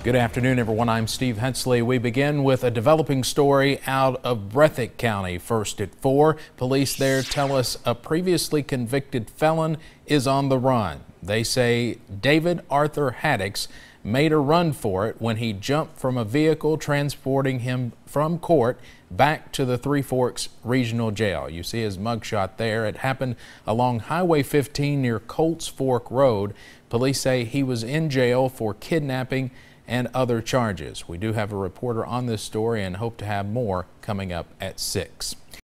Good afternoon, everyone. I'm Steve Hensley. We begin with a developing story out of Breathitt County. First at 4, police there tell us a previously convicted felon is on the run. They say David Arthur Haddix made a run for it when he jumped from a vehicle transporting him from court back to the Three Forks Regional Jail. You see his mugshot there. It happened along Highway 15 near Colts Fork Road. Police say he was in jail for kidnapping and other charges. We do have a reporter on this story and hope to have more coming up at 6.